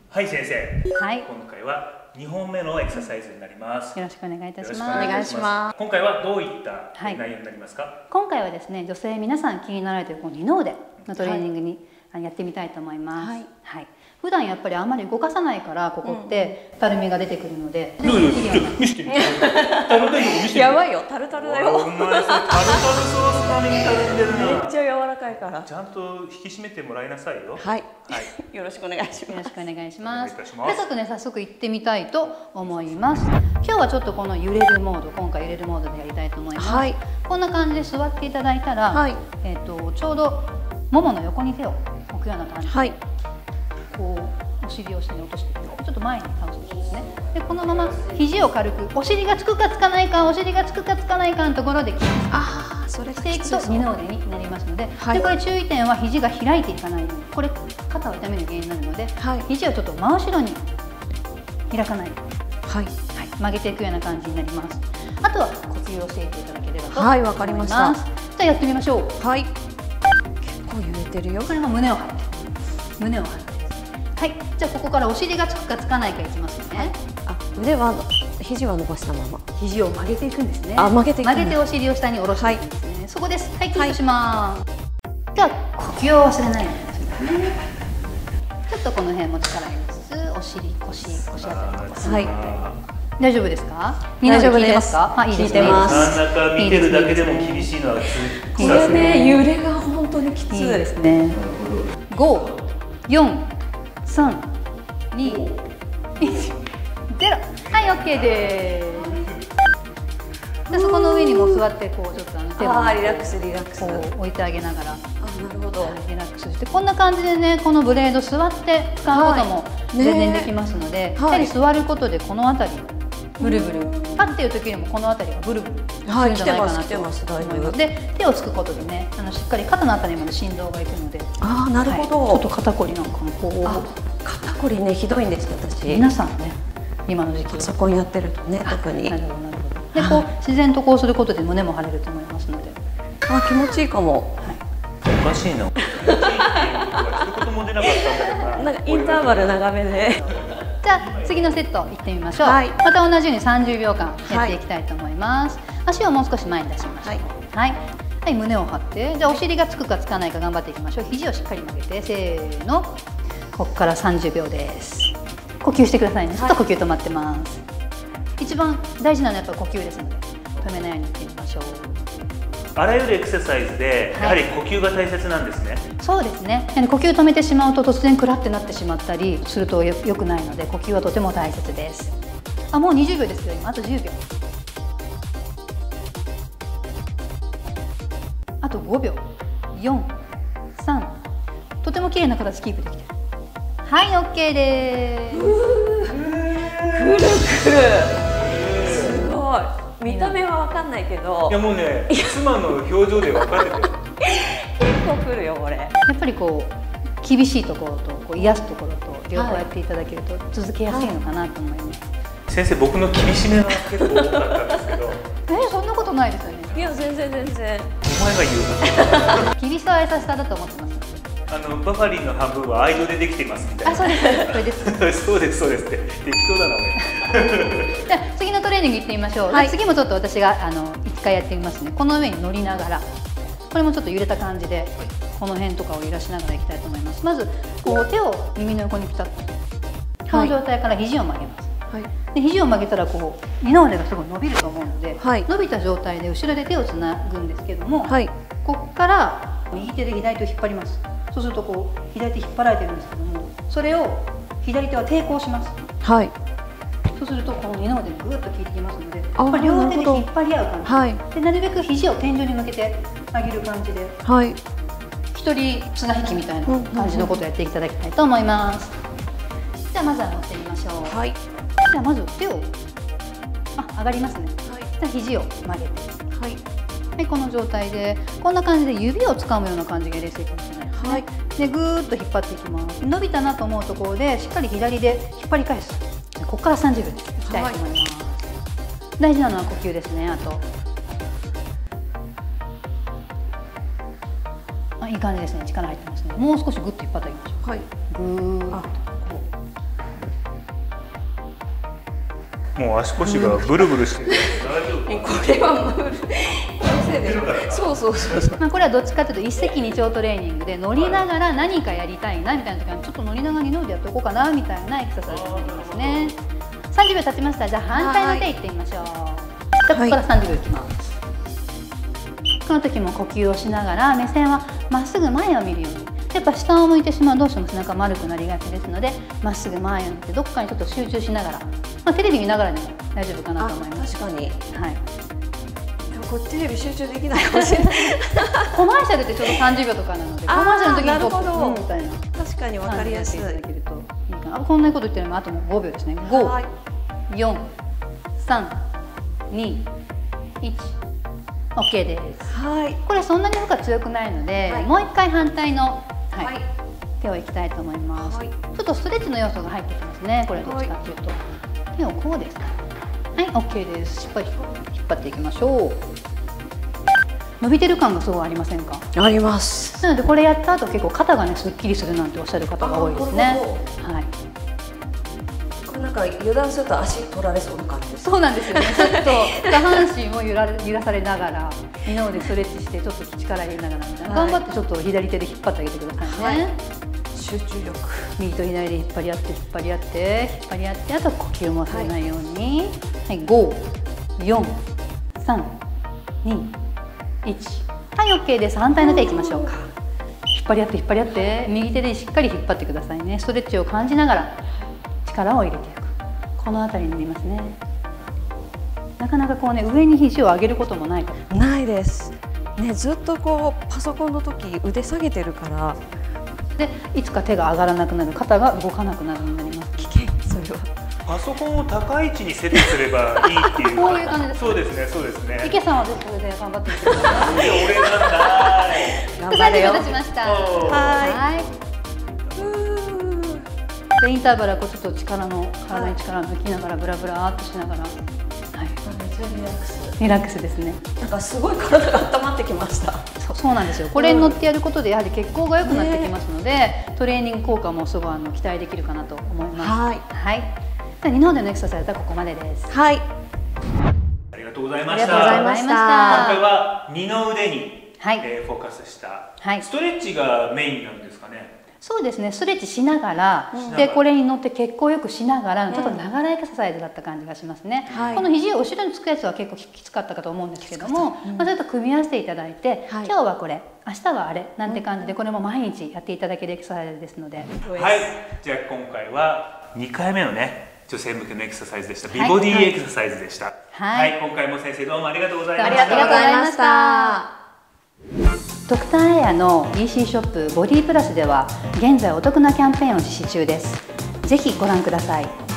はい先生、 はい、 今回は2本目のエクササイズになります。 よろしくお願いいたします。 お願いします。今回はどういった内容になりますか？ 今回はですね、女性皆さん気になられているこの二の腕のトレーニングにやってみたいと思います。はい。普段やっぱりあんまり動かさないからここってたるみが出てくるので。 見せてみて。タルタル見せて。 やばいよ、タルタルだよ。 お前それタルタルソース並みにたるんでるな。 めっちゃ柔らかいから。 ちゃんと引き締めてもらいなさいよ。 はい。よろしくお願いします。 よろしくお願いします。ではちょっとね早速行ってみたいと思います。今日はちょっとこの揺れるモード、今回揺れるモードでやりたいと思います。はい。こんな感じで座っていただいたら、はい、ちょうどももの横に手を置くような感じで、はい、こうお尻を下に落としていく。ちょっと前に倒していくんですね。でこのまま肘を軽くお尻がつくかつかないか、お尻がつくかつかないかのところでキープしていくと二の腕になりますので、はい、でこれ注意点は肘が開いていかないように、これ肩を痛める原因になるので、はい、肘をちょっと真後ろに開かないように、はいはい、曲げていくような感じになります。あとは呼吸を教えていただければと思います。はい、わかりました。じゃあやってみましょう。はい。結構揺れてるよ。これも胸を張って、胸を張って。はい。じゃあここからお尻がつくかつかないかいきますね。はい、 あ、腕は肘は伸ばしたまま。 肘を曲げていくんですね。 あ、曲げていく。 曲げてお尻を下に下ろしていくんですね。はい、そこです。はい、キープします。じゃあ呼吸を忘れないようにね。ちょっとこの辺も力入れつつ、お尻、腰あたりです。はい。大丈夫ですか？大丈夫ですか？あ、いいですね。 真ん中見てるだけでも厳しいのはこれね、揺れが本当にきついですね。5、4、3、2、1、0。はい、オッケーです。で、そこの上にも座ってこうちょっと手をリラックスこう置いてあげながら。 なるほど。 リラックスしてこんな感じでね、このブレード座って使うことも全然できますので、やはり座ることでこの辺りブルブル、立っている時よりもこの辺りがブルブルするんじゃないかなと思います。で、手をつくことでね、しっかり肩のあたりまで振動がいくので、 ああ、なるほど。 ちょっと肩こりなんかもこう、 肩こりね、ひどいんです私。 皆さんね、今の時期パソコンやってるとね、特に。 なるほどなるほど。で、こう自然とこうすることで胸も張れると思いますので、 あ、気持ちいいかも。 おかしいな。気持ちいいっていうことが一言も出なかったんだけどな。 なんかインターバル長めで。 じゃあ次のセットいってみましょう。はい、また同じように30秒間やっていきたいと思います。はい、足をもう少し前に出しましょう。はい、はい、胸を張って、じゃあお尻がつくかつかないか頑張っていきましょう。肘をしっかり曲げて、せーの。ここから30秒です。呼吸してくださいね。ちょっと呼吸止まってます。一番大事なのはやっぱ呼吸ですので、止めないようにいってみましょう。 あらゆるエクササイズでやはり呼吸が大切なんですね。 そうですね。呼吸止めてしまうと突然クラってなってしまったりすると良くないので、呼吸はとても大切です。あ、もう20秒ですよ。今あと10秒。あと5秒。4、3。とても綺麗な形キープできてる。はい、OK です。 くるくる。すごい。見た目はわかんないけど。 いやもうね、妻の表情で分かれてる。 結構くるよこれ。 やっぱりこう厳しいところとこう癒すところと両方やっていただけると続けやすいのかなと思います。 先生、僕の厳しめが結構多かったんですけど。 そんなことないですよね。 いや全然。お前が言うな。厳しさは優しさだと思ってます。 バファリンの半分は愛情でできていますみたいな。 あ、そうです。これです。 そうですそうですって適当だな俺。 じゃあ次のトレーニングいってみましょう。はい、次もちょっと私が1回やってみますね。この上に乗りながら、これもちょっと揺れた感じでこの辺とかを揺らしながらいきたいと思います。まずこう手を耳の横にピタッと、この状態から肘を曲げます。はい、で肘を曲げたらこう二の腕がすごい伸びると思うので、はい、伸びた状態で後ろで手をつなぐんですけども、はい、ここから右手で左手を引っ張ります。そうするとこう左手引っ張られてるんですけども、それを左手は抵抗します。はい。そうするとこの二の腕にぐっと効いてきますので、両手で引っ張り合う感じ。はい。でなるべく肘を天井に向けて上げる感じで、はい。一人綱引きみたいな感じのことをやっていただきたいと思います。じゃあまずは乗ってみましょう。はい。じゃあまず手を上がりますね。はい。じゃあ肘を曲げて。はい。はい、この状態でこんな感じで指を掴むような感じが冷静かもしれないですね。はい、でぐーっと引っ張っていきます。伸びたなと思うところでしっかり左で引っ張り返す。ここから30秒です。いきたいと思います。はい、大事なのは呼吸ですね。あといい感じですね。力入ってますね。もう少しグッと引っ張っていきましょう。はい、ぐーっとこうもう足腰がブルブルしてる。大丈夫？ これは無理。そうそうそうそう。 まあこれはどっちかというと一石二鳥トレーニングで、乗りながら何かやりたいなみたいな時はちょっと乗りながら二の腕やっておこうかなみたいなエクササイズになりますね。30秒経ちました。じゃあ反対の手いってみましょう。じゃあここから30秒いきます。この時も呼吸をしながら目線はまっすぐ前を見るように。やっぱ下を向いてしまうどうしても背中丸くなりがちですので、まっすぐ前を見てどこかにちょっと集中しながら、まあ、テレビ見ながらでも大丈夫かなと思います。 確かに。 はい。 でもこれテレビ集中できないかもしれない。 コマーシャルってちょうど30秒とかなので、コマーシャルの時にトップみたいな。 確かに分かりやすい。 いただけるといいかな。こんなこと言ってるのもあともう5秒ですね。5、4、3、2、1。OK です。 はい。 これそんなに負荷強くないので、もう一回反対の、手をいきたいと思います。ちょっとストレッチの要素が入ってきますね。これどっちかというと、手をこうです。はい、OK です。しっかり引っ張っていきましょう。伸びてる感がすごいありませんか？ あります。 なのでこれやった後結構肩がねすっきりするなんておっしゃる方が多いですね。はい。 これなんか油断すると足取られそうな感じです。 そうなんですよね。ちょっと下半身を揺らされながら、二の腕ストレッチしてちょっと力入れながらみたいな、頑張ってちょっと左手で引っ張ってあげてくださいね。 集中力。右と左で引っ張り合って引っ張り合って引っ張り合って、あとは呼吸も忘れないように。はい、5、4、3、2、1。はい、OK です。反対の手いきましょうか。引っ張り合って引っ張り合って、右手でしっかり引っ張ってくださいね。ストレッチを感じながら力を入れていく。この辺りになりますね。なかなかこうね、上に肘を上げることもないから。 ないです。ね、ずっとこうパソコンの時腕下げてるから。 で、いつか手が上がらなくなる、肩が動かなくなるようになります。 危険、それは。 パソコンを高い位置にセットすればいいっていう。 こういう感じです。 そうですね、そうですね。 池さんはそれで頑張ってみてください。 なんで俺なんだーい。 頑張れよ。30秒経ちました。 はい。 でインターバルはこうちょっと体に力を抜きながらブラブラーっとしながら、はい、 めっちゃリラックス。 リラックスですね。 なんかすごい体が温まってきました。 そうなんですよ。これに乗ってやることでやはり血行が良くなってきますので、トレーニング効果もすごい期待できるかなと思います。はい。はい。で二の腕のエクササイズはここまでです。 はい。 ありがとうございました。 ありがとうございました。 今回は二の腕に、フォーカスした、ストレッチがメインなんですかね。 そうですね、ストレッチしながら、でこれに乗って血行をよくしながら、ちょっとながらエクササイズだった感じがしますね。この肘を後ろにつくやつは結構きつかったかと思うんですけども、それと組み合わせていただいて、今日はこれ、明日はあれなんて感じで、これも毎日やっていただけるエクササイズですので。はい、 じゃあ今回は2回目のね、女性向けのエクササイズでした。美ボディエクササイズでした。はい、今回も先生どうもありがとうございました。 ありがとうございました。ドクターエアの EC ショップボディプラスでは現在お得なキャンペーンを実施中です。ぜひご覧ください。